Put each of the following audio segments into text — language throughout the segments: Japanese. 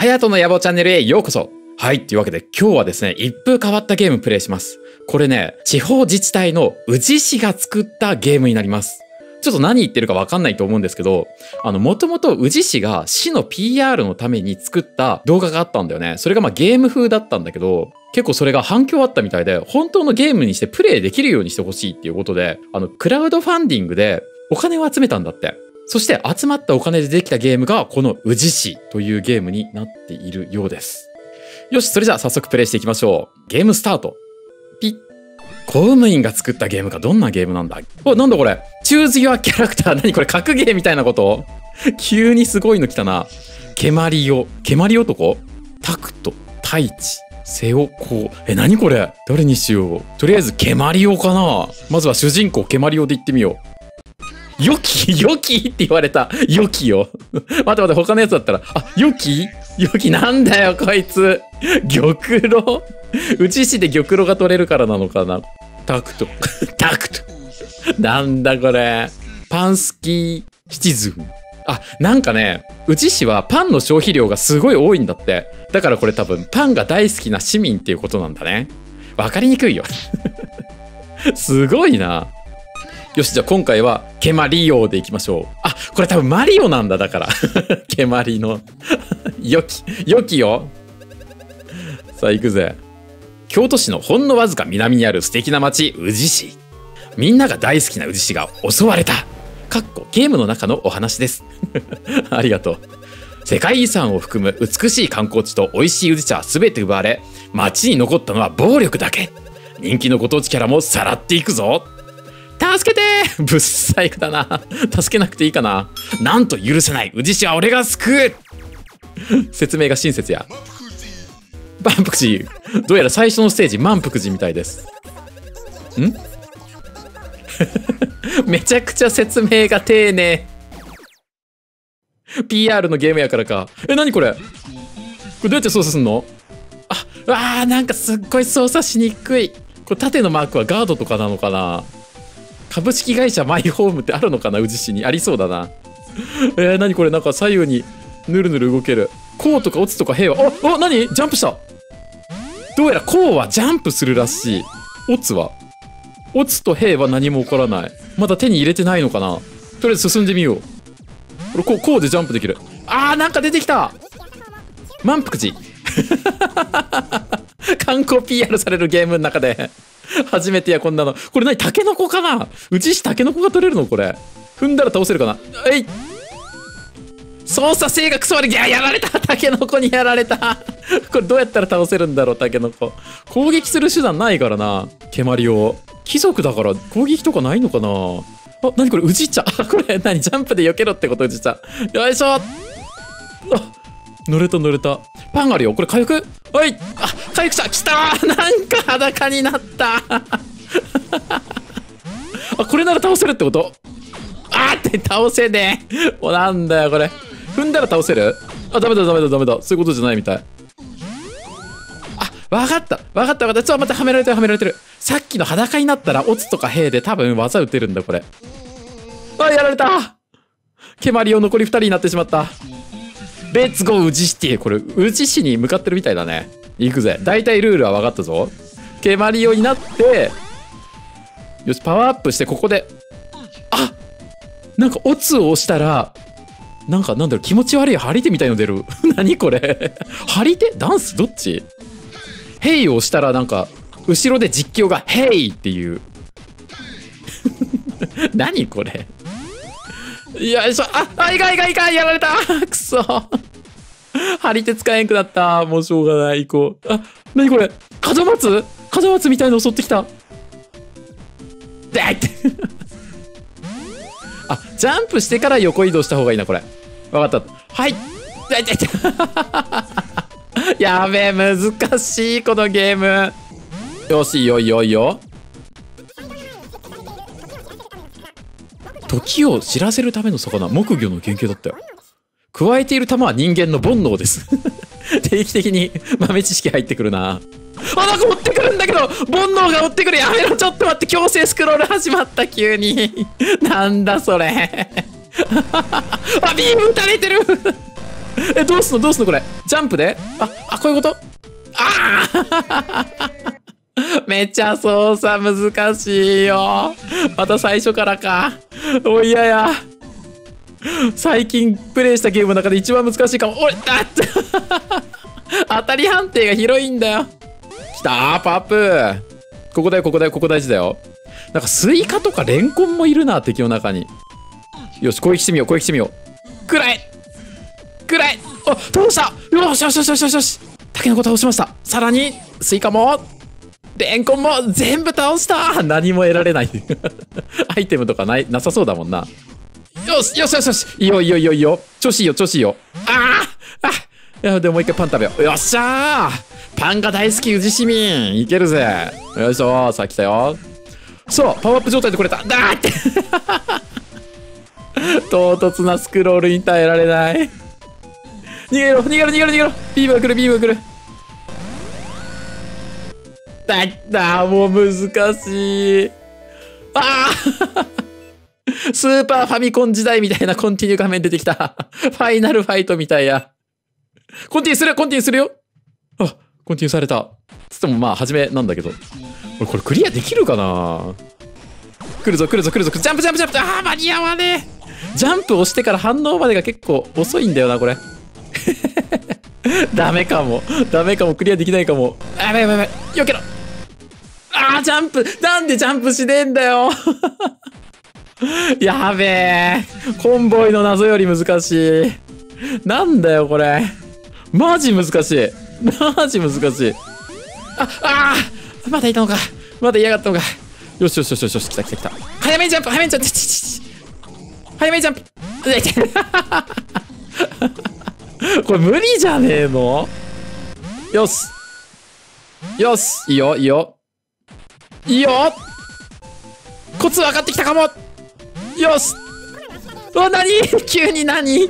はやとの野望チャンネルへようこそ。はい、というわけで今日はですね、一風変わったゲームプレイします。これね、地方自治体の宇治市が作ったゲームになります。ちょっと何言ってるかわかんないと思うんですけど、もともと宇治市が市の PR のために作った動画があったんだよね。それがゲーム風だったんだけど、結構それが反響あったみたいで、本当のゲームにしてプレイできるようにしてほしいっていうことで、クラウドファンディングでお金を集めたんだって。そして集まったお金でできたゲームがこの宇治市というゲームになっているようです。よし、それじゃあ早速プレイしていきましょう。ゲームスタート。ピッ。公務員が作ったゲームがどんなゲームなんだ？お、なんだこれ？チューズユアキャラクター。何これ？格ゲーみたいなこと？急にすごいの来たな。蹴鞠男。蹴鞠男？タクト。太一。瀬尾こう。何これ？誰にしよう。とりあえず蹴鞠男かな。まずは主人公蹴鞠男でいってみよう。良き良きって言われた。良きよ。待って待って、他のやつだったら。あ、良き良きなんだよ、こいつ。玉露宇治市で玉露が取れるからなのかな。タクト。タクト。なんだこれ。パンスキーシチズン。あ、なんかね、宇治市はパンの消費量がすごい多いんだって。だからこれ多分パンが大好きな市民っていうことなんだね。わかりにくいよ。すごいな。よし、じゃあ今回はケマリオでいきましょう。あ、これ多分マリオなんだ、だから。ケマリの。よきよ。さあ行くぜ。京都市のほんのわずか南にある素敵な町、宇治市。みんなが大好きな宇治市が襲われた。かっこゲームの中のお話です。ありがとう。世界遺産を含む美しい観光地と美味しい宇治茶は全て奪われ、町に残ったのは暴力だけ。人気のご当地キャラもさらっていくぞ。助けてー！ぶっ細工だな。助けなくていいかな。なんと許せない。宇治市は俺が救う。説明が親切や。満腹寺。どうやら最初のステージ満腹寺みたいです。んめちゃくちゃ説明が丁寧。PR のゲームやからか。何これ？これどうやって操作すんの？なんかすっごい操作しにくい。これ縦のマークはガードとかなのかな？株式会社マイホームってあるのかな？宇治市にありそうだな。何これ？なんか左右にぬるぬる動ける。こうとかオツとか平は。何？ジャンプした。どうやらこうはジャンプするらしい。オツと平は何も起こらない。まだ手に入れてないのかな？とりあえず進んでみよう。こうでジャンプできる。なんか出てきた。満腹寺。観光 PR されるゲームの中で。初めてや、こんなの。これ何？タケノコかな？宇治市タケノコが取れるのこれ。踏んだら倒せるかな？操作性がクソ悪い。やられた。タケノコにやられた。これどうやったら倒せるんだろう、タケノコ。攻撃する手段ないからな。蹴鞠を。貴族だから攻撃とかないのかな？何これ？宇治茶。これ何？ジャンプで避けろってこと？宇治茶。よいしょ。乗れた。パンあるよ。これ火力？火力者来たー。なんか裸になった。これなら倒せるってこと？って倒せねえ。なんだよこれ。踏んだら倒せる？ダメだ。そういうことじゃないみたい。わかった。ちょっと待って、はめられてる。さっきの裸になったらオツとか兵で多分技打てるんだこれ。やられた。蹴鞠を残り2人になってしまった。レッツゴー宇治シティ。これ宇治市に向かってるみたいだね。行くぜ。大体ルールは分かったぞ。蹴鞠をになって、よし、パワーアップしてここで。なんかオツを押したら、なんだろう、気持ち悪い張り手みたいの出る。何これ？張り手？ダンス？どっち？ヘイを押したらなんか後ろで実況がヘイっていう。何これ？よいしょ。いかんやられた。くそ。張り手使えんくなった。もうしょうがない。行こう。何これ？門松みたいの襲ってきた。ジャンプしてから横移動した方がいいなこれ。分かった。はい。やべえ、難しいこのゲーム。よし、いいよ。時を知らせるための魚、木魚の原型だったよ。加えている玉は人間の煩悩です。定期的に豆知識入ってくるな。なんか追ってくるんだけど、煩悩が追ってくる。やめろ、ちょっと待って。強制スクロール始まった、急に。なんだそれ。ビーム撃たれてる。 どうすんのどうすんのこれ。ジャンプでこういうこと。めっちゃ操作難しいよ。また最初からか。おいやや。最近プレイしたゲームの中で一番難しいかも。おい、当たり判定が広いんだよ。きたー、パワーアップ。ここだよ、ここだよ、ここ大事だよ。なんかスイカとかレンコンもいるな、敵の中に。よし、攻撃してみよう、攻撃してみよう。くらい倒した。よしよしよしよしよしよし。タケノコ倒しました。さらに、スイカも、レンコンも全部倒した。何も得られない。アイテムとかなさそうだもんな。よしよしよしよし。いいよいいよいいよいいよ。調子いいよ調子いいよ。いや、でももう一回パン食べよう。よっしゃー、パンが大好き宇治市民。いけるぜ。よいしょ、さあ来たよ。そう、パワーアップ状態でこれた。だーって。唐突なスクロールに耐えられない。逃げろ逃げろ逃げろ逃げろ。ビームが来るビームが来る。もう難しい。スーパーファミコン時代みたいなコンティニュー画面出てきた。ファイナルファイトみたいや。コンティニューするコンティニューするよ。コンティニューされた。つってもまあ初めなんだけど。俺これクリアできるかな。来るぞ来るぞ来るぞ。ジャンプジャンプジャンプ。間に合わねえ。ジャンプ押してから反応までが結構遅いんだよなこれ。ダメかもダメかも。クリアできないかも。やばいやばいやばい。よけろ。ジャンプ。なんでジャンプしねえんだよ。やべえ。コンボイの謎より難しい。なんだよこれ。マジ難しい。マジ難しい。まだいたのか。まだ嫌がったのか。よしよしよしよしよし。来た来た来た。早めにジャンプ早めにジャンプ。早めにジャンプ。これ無理じゃねえの。よしよし。いいよいいよいいよ。コツ分かってきたかも。よし。何急に何。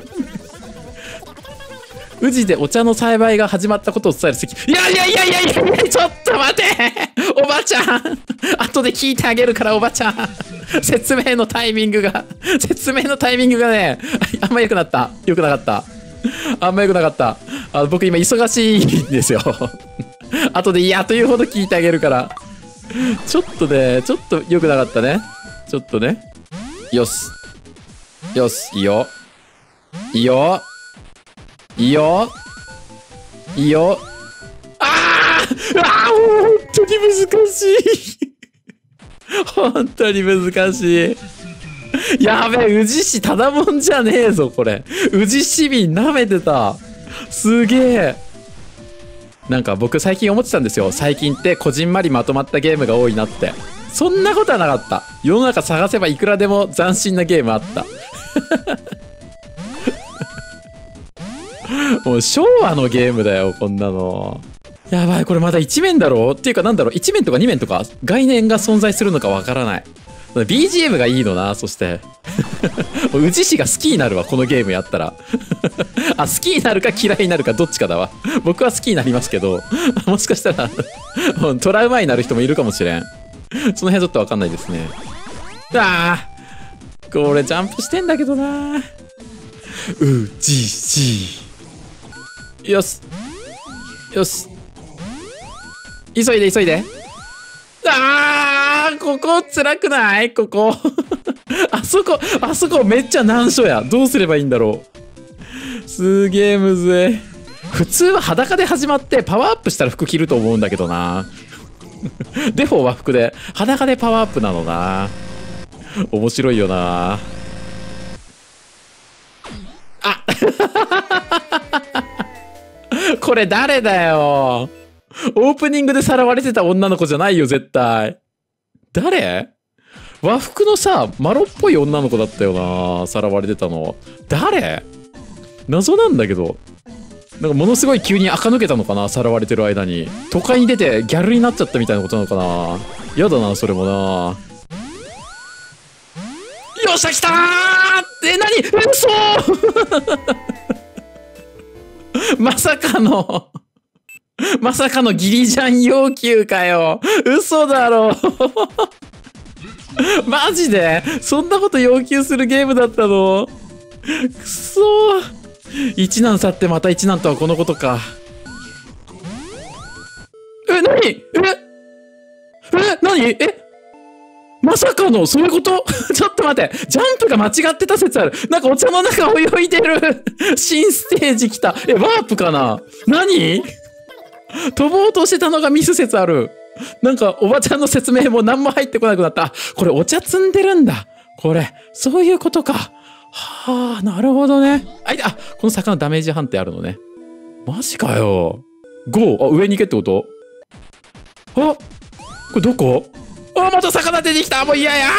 宇治でお茶の栽培が始まったことを伝える席。いやいやいやいやいや、ちょっと待て。おばちゃん、後で聞いてあげるから。おばちゃん、説明のタイミングがね、あんま良くなった。良くなかった。あんま良くなかった。僕今忙しいんですよ。後でいやというほど聞いてあげるから。ちょっとね、ちょっと良くなかったね。ちょっとね。よしよし。いいよいいよいいよいいよ。本当に難しい。本当に難しい。やべえ、宇治市ただもんじゃねえぞこれ。宇治市民舐めてた。すげえ。なんか僕最近思ってたんですよ。最近ってこじんまりまとまったゲームが多いなって。そんなことはなかった。世の中探せばいくらでも斬新なゲームあった。もう昭和のゲームだよこんなの。やばい、これまだ1面だろうっていうか、なんだろう、1面とか2面とか概念が存在するのかわからない。BGM がいいのな。そして宇治市が好きになるわこのゲームやったら。好きになるか嫌いになるかどっちかだわ。僕は好きになりますけど、もしかしたらトラウマになる人もいるかもしれん。その辺ちょっとわかんないですね。これジャンプしてんだけどな。宇治市。よしよし。急いで急いで。ここ辛くない？ここ。あそこめっちゃ難所や。どうすればいいんだろう。すげえむずい。普通は裸で始まってパワーアップしたら服着ると思うんだけどな。デフォ和服で裸でパワーアップなのな。面白いよな。これ誰だよ。オープニングでさらわれてた女の子じゃないよ絶対。誰？和服のさマロっぽい女の子だったよな。さらわれてたの誰？謎なんだけど。なんかものすごい急に垢抜けたのかな。さらわれてる間に都会に出てギャルになっちゃったみたいなことなのかな。やだなそれもな。よっしゃ来たー。何？嘘。まさかのギリジャン要求かよ。嘘だろ。マジでそんなこと要求するゲームだったの？くそー。 一難去ってまた一難とはこのことか。何まさかの、そういうことちょっと待って。ジャンプが間違ってた説ある。なんかお茶の中泳いでる。新ステージ来た。ワープかな？何？飛ぼうとしてたのがミス説ある。なんかおばちゃんの説明も何も入ってこなくなった。これお茶積んでるんだ。これ、そういうことか。はあ、なるほどね。この魚ダメージ判定あるのね。マジかよ。5、上に行けってこと？これどこ？また魚出てきた。もう嫌や。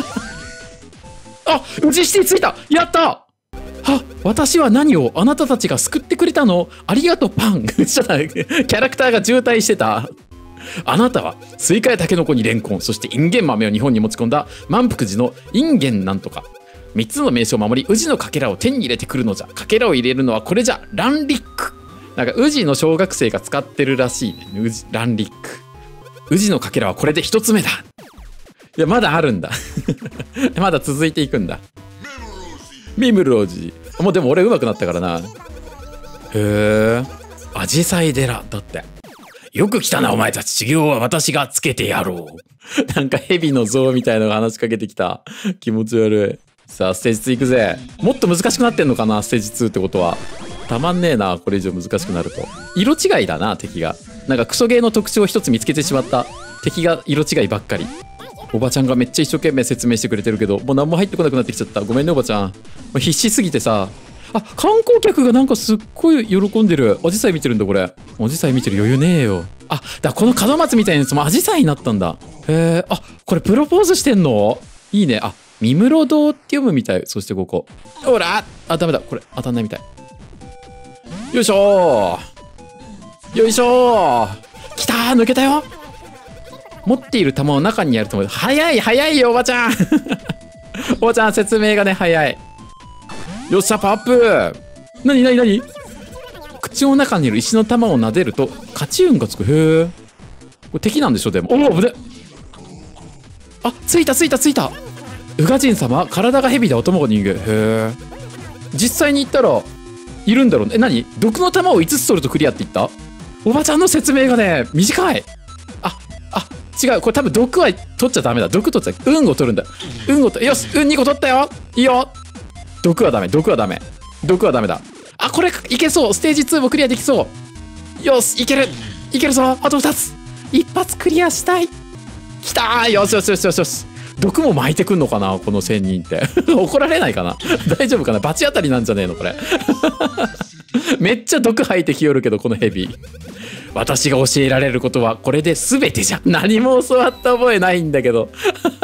宇治シティ着いた。やった。私は何をあなたたちが救ってくれたの？ありがとうパン。ちょっとキャラクターが渋滞してた。あなたはスイカやタケノコにレンコン、そしてインゲン豆を日本に持ち込んだ満腹時のインゲンなんとか。3つの名称を守り、宇治のかけらを手に入れてくるのじゃ。かけらを入れるのはこれじゃ。ランリック。なんか宇治の小学生が使ってるらしいね。ランリック。宇治のかけらはこれで1つ目だ。いや、まだあるんだ。まだ続いていくんだ。ミムロージ。もうでも俺上手くなったからな。へえ。アジサイ寺だって。よく来たなお前たち。修行は私がつけてやろう。なんか蛇の像みたいのが話しかけてきた。気持ち悪い。さあステージ2行くぜ。もっと難しくなってんのかなステージ2ってことは。たまんねえな、これ以上難しくなると。色違いだな、敵が。なんかクソゲーの特徴を一つ見つけてしまった。敵が色違いばっかり。おばちゃんがめっちゃ一生懸命説明してくれてるけど、もう何も入ってこなくなってきちゃった。ごめんねおばちゃん。必死すぎてさ。観光客がなんかすっごい喜んでる。アジサイ見てるんだこれ。アジサイ見てる余裕ねえよ。この門松みたいなやつもアジサイになったんだ。へえ。これプロポーズしてんの？いいね。三室堂って読むみたい。そしてここ。ほら！ダメだ。これ当たんないみたい。よいしょー。よいしょー。来たー、抜けたよ。持っている弾を中にやると思う。早いよおばちゃん。おばちゃん説明がね早い。よっしゃパワーアップ。何口の中にいる石の玉を撫でると勝ち運がつく。へえ。これ敵なんでしょでも。危ね。ついた。宇賀神様は体が蛇で頭が人間。へえ。実際に言ったらいるんだろうね。何？毒の玉を5つ取るとクリアって言った？おばちゃんの説明がね短い。違う。これ多分毒は取っちゃダメだ。毒取っちゃ運を取るんだ。よし、運2個取ったよ。いいよ。毒はダメだ。これいけそう。ステージ2もクリアできそう。よし、いけるぞ。あと2つ。一発クリアしたい。きたー。よし。毒も巻いてくんのかなこの1000人って。怒られないかな。大丈夫かな。罰当たりなんじゃねえのこれ。めっちゃ毒吐いてきよるけどこのヘビ。私が教えられることはこれで全てじゃ。何も教わった覚えないんだけど。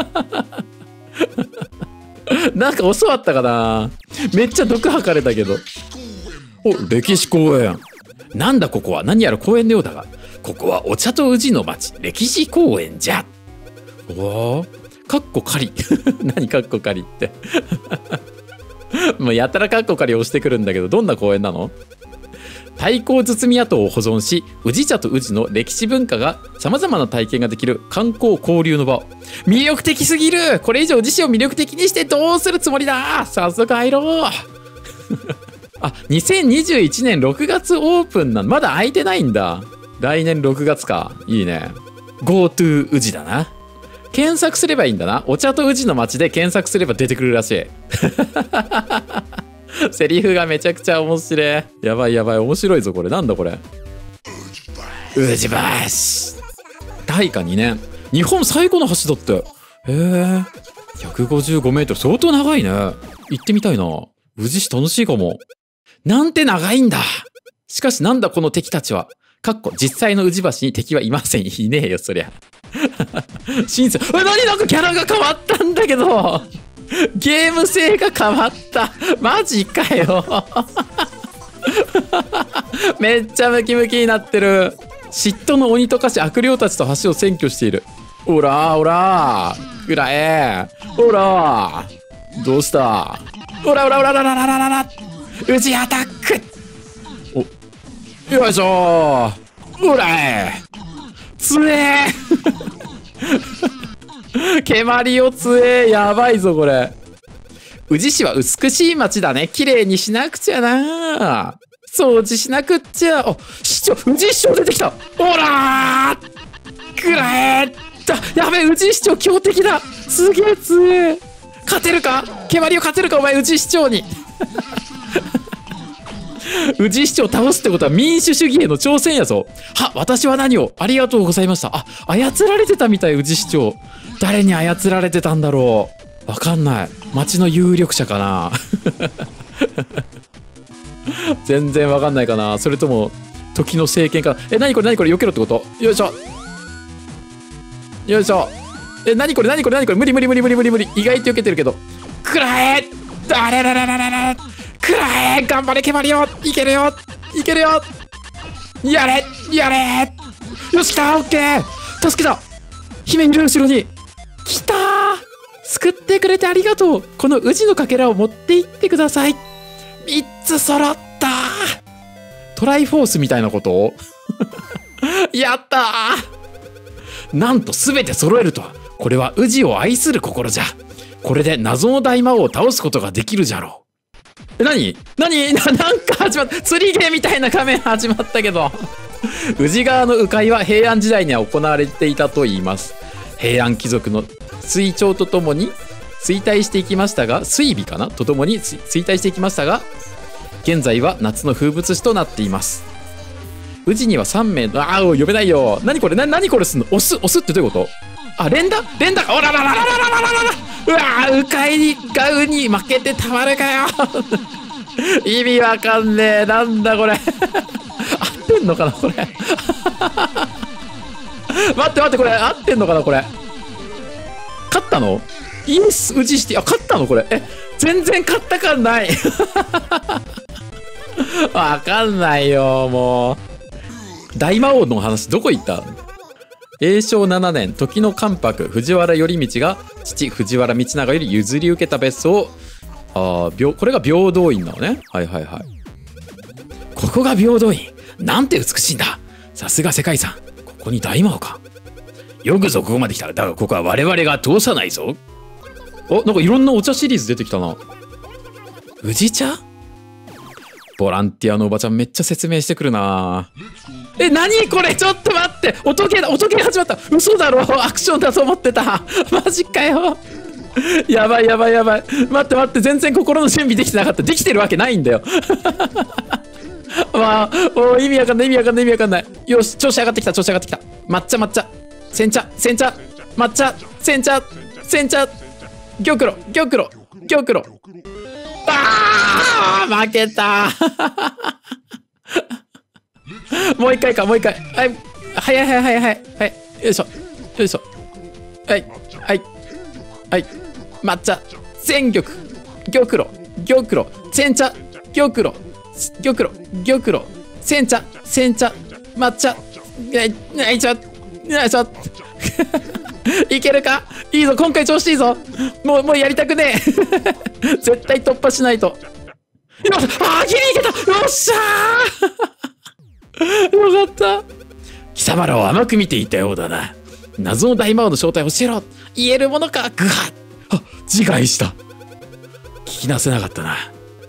なんか教わったかな。めっちゃ毒吐かれたけど。歴史公園。なんだここは。何やら公園のようだが、ここはお茶と宇治の町歴史公園じゃ。かっこ仮。何かっこ仮って。もうやたらかっこ仮押してくるんだけど、どんな公園なの？太閤堤跡を保存し、宇治茶と宇治の歴史文化が様々な体験ができる観光交流の場。魅力的すぎる。これ以上宇治市を魅力的にしてどうするつもりだ。早速入ろう。2021年6月オープンまだ開いてないんだ。来年6月か。いいね。GoTo 宇治だな。検索すればいいんだな。お茶と宇治の街で検索すれば出てくるらしい。セリフがめちゃくちゃ面白い。やばい面白いぞこれ。なんだこれ。宇治橋。大化2年。日本最古の橋だって。へえ。155メートル。相当長いね。行ってみたいな。宇治市楽しいかも。なんて長いんだ。しかしなんだこの敵たちは。実際の宇治橋に敵はいません。いねえよそりゃ。何なんかキャラが変わったんだけど。ゲーム性が変わった。マジかよ。めっちゃムキムキになってる。嫉妬の鬼と化し悪霊たちと橋を占拠している。ほらくらえ。どうした。宇治アタック。よいしょ。つえ。蹴鞠をつえ。やばいぞこれ。 宇治市は美しい町だね。綺麗にしなくちゃな。掃除しなくっちゃ。あ、市長、宇治市長出てきた。ほらーくらえやべえ、宇治市長強敵だ。すげえ強え。勝てるか蹴鞠を勝てるかお前、宇治市長に。宇治市長倒すってことは民主主義への挑戦やぞ。は、私は何をありがとうございました。あ、操られてたみたい、宇治市長。誰に操られてたんだろう。わかんない。町の有力者かな。全然わかんないかな。それとも時の政権かな。え、何これ何これ、避けろってこと。よいしょよいしょ。え、何これ何これ何これ、無理無理無理無理無理無理。意外と避けてるけど。くらえあれらららららくらえ頑張れ蹴鞠よ。いけるよいけるよ。やれやれ。よし、来た。オッケー。助けた。姫いる後ろに。来たー。救ってくれてありがとう。この宇治のかけらを持って行ってください。3つ揃った。トライフォースみたいなことやったー。なんと全て揃えるとは。これは宇治を愛する心じゃ。これで謎の大魔王を倒すことができるじゃろう。何なんか始まった。釣りゲーみたいな仮面始まったけど。宇治川の鵜飼は平安時代には行われていたといいます。平安貴族の追徴とともに衰退していきましたが、追尾かなとともに衰退していきましたが、現在は夏の風物詩となっています。宇治には3名の、呼べないよ。何これ何これすんの。押すってどういうこと。あ、連打おららららららららら。うわー、鵜飼がウに負けてたまるかよ。意味わかんねえ。なんだこれ。合ってんのかなこれ。待ってこれ合ってんのかなこれ。勝ったの？イエス宇治シティ。あ、勝ったのこれ。え、全然勝った感ない。わかんないよもう。大魔王の話どこ行った？永正7年、時の関白藤原頼道が父藤原道長より譲り受けた別荘を、これが平等院なのね。はいはいはい。ここが平等院。なんて美しいんだ。さすが世界遺産。ここに大魔王か。よくぞここまで来た。だがここは我々が通さないぞ。お、なんかいろんなお茶シリーズ出てきたな。宇治茶？ボランティアのおばちゃんめっちゃ説明してくるな。え、何これ。ちょっと待って。音ゲー始まった。嘘だろ。アクションだと思ってた。マジかよ。やばい。待って。全然心の準備できてなかった。できてるわけないんだよ。まあ、意味わかんない。よし、調子上がってきた。抹茶。煎茶。抹茶。煎茶。玉露。負けた。もう一回。はい。よいしょ。はい。抹茶。煎玉露。煎茶。玉露。煎茶。抹茶。よいしょ。いけるか。いいぞ、今回調子いいぞ。もうやりたくねえ。絶対突破しないと。よし、ギリいけた。よっしゃー。よかった。貴様らを甘く見ていたようだな。謎の大魔王の正体を教えろ。言えるものか。ぐはっ。自害した。聞きなせなかったな。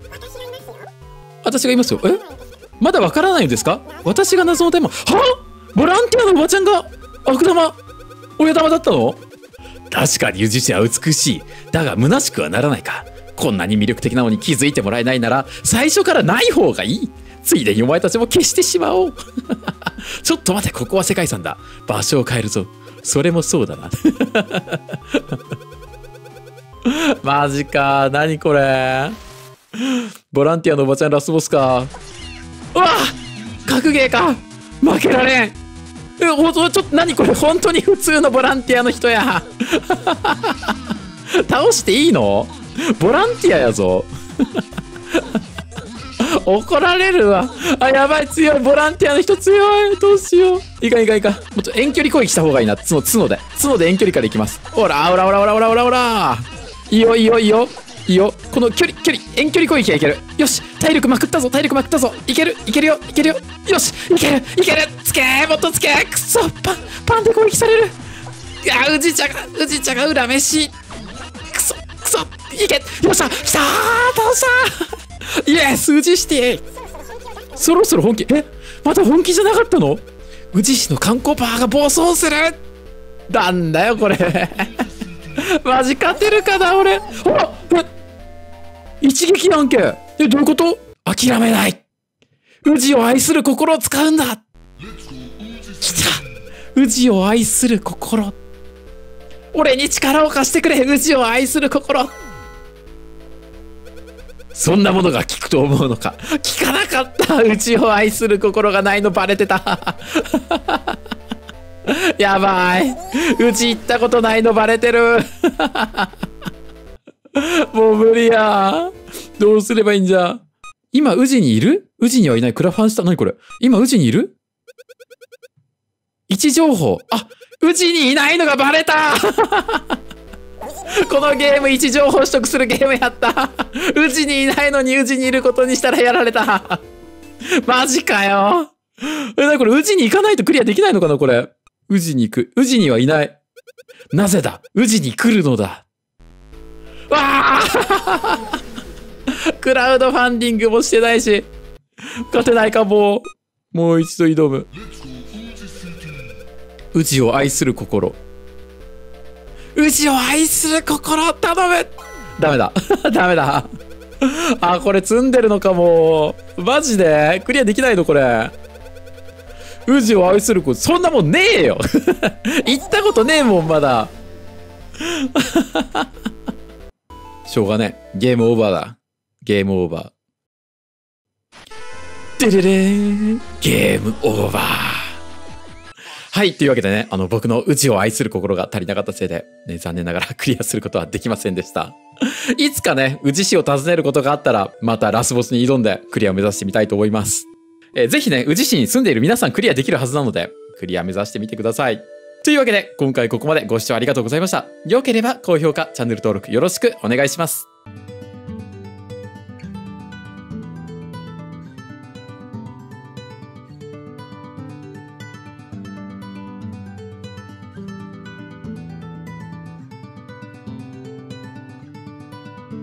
私がいますよ。え、まだわからないのですか。私が謎の大魔王。ボランティアのおばちゃんが悪玉親玉だったの。確かに宇治市は美しい。だが虚しくはならないか。こんなに魅力的なのに気づいてもらえないなら最初からない方がいい。ついでにお前たちも消してしまおう。ちょっと待て、ここは世界遺産だ。場所を変えるぞ。それもそうだな。マジか。何これ。ボランティアのおばちゃんラスボスか。うわ、格ゲーか。負けられん。ちょっと何これ。本当に普通のボランティアの人や。倒していいの。ボランティアやぞ。怒られるわ。やばい。強い。ボランティアの人強い。どうしよう。いかん。もっと遠距離攻撃した方がいいな。角で遠距離からいきます。おら。いいよ。この距離遠距離攻撃がいける。よし、体力まくったぞ。いけるよ。よし、いける。つけー、もっとつけー。くそ、パンで攻撃される。宇治茶が裏飯。くそ。 いけ、よっしゃ、きたー、倒したー。イエス、宇治市ティ。そろそろ本気。また本気じゃなかったの？宇治市の観光パーが暴走する。なんだよこれ。マジ勝てるかな俺。一撃やんけ。どういうこと？諦めない。宇治を愛する心を使うんだ。きた。宇治を愛する心。俺に力を貸してくれ。宇治を愛する心。そんなものが効くと思うのか。効かなかった。宇治を愛する心がないのバレてた。やばい。宇治行ったことないのバレてる。もう無理や。どうすればいいんじゃ。今宇治にいる？宇治にはいない。クラファンした。何これ？今宇治にいる？位置情報。あ、宇治にいないのがバレた。このゲーム位置情報取得するゲームやった。宇治にいないのに宇治にいることにしたらやられた。マジかよ。なにこれ、宇治に行かないとクリアできないのかなこれ。宇治に行く。宇治にはいない。なぜだ？宇治に来るのだ。わあ。クラウドファンディングもしてないし、勝てないかも。もう一度挑む。宇治を愛する心。宇治を愛する心、頼む。ダメだ。ダメだ。あ、これ積んでるのかも。マジでクリアできないのこれ。宇治を愛する心、そんなもんねえよ。行ったことねえもん、まだ。しょうがねえ。ゲームオーバーだ。ゲームオーバー。でれれーん。ゲームオーバー。はい。というわけでね、僕の宇治を愛する心が足りなかったせいで、ね、残念ながらクリアすることはできませんでした。いつかね、宇治市を訪ねることがあったら、またラスボスに挑んでクリアを目指してみたいと思います。ぜひね、宇治市に住んでいる皆さんクリアできるはずなので、クリア目指してみてください。というわけで、今回ここまでご視聴ありがとうございました。良ければ高評価、チャンネル登録よろしくお願いします。